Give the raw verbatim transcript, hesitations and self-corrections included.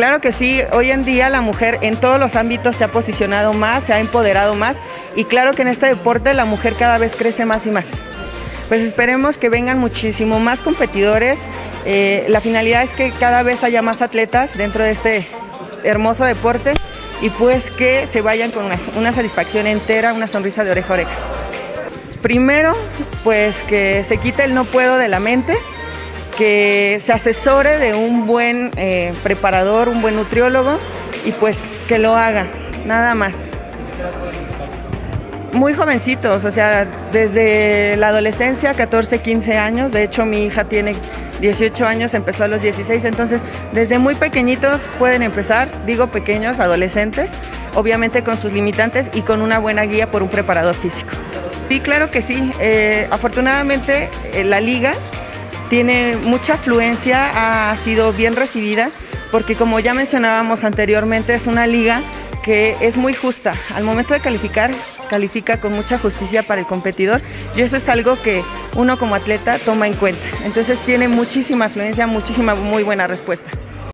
Claro que sí, hoy en día la mujer en todos los ámbitos se ha posicionado más, se ha empoderado más y claro que en este deporte la mujer cada vez crece más y más. Pues esperemos que vengan muchísimo más competidores, eh, la finalidad es que cada vez haya más atletas dentro de este hermoso deporte y pues que se vayan con una, una satisfacción entera, una sonrisa de oreja a oreja. Primero, pues que se quite el no puedo de la mente, que se asesore de un buen eh, preparador, un buen nutriólogo y pues que lo haga, nada más. Muy jovencitos, o sea, desde la adolescencia, catorce, quince años, de hecho mi hija tiene dieciocho años, empezó a los dieciséis, entonces desde muy pequeñitos pueden empezar, digo pequeños, adolescentes, obviamente con sus limitantes y con una buena guía por un preparador físico. Sí, claro que sí, eh, afortunadamente eh, la liga tiene mucha afluencia, ha sido bien recibida, porque como ya mencionábamos anteriormente, es una liga que es muy justa. Al momento de calificar, califica con mucha justicia para el competidor y eso es algo que uno como atleta toma en cuenta. Entonces tiene muchísima afluencia, muchísima muy buena respuesta.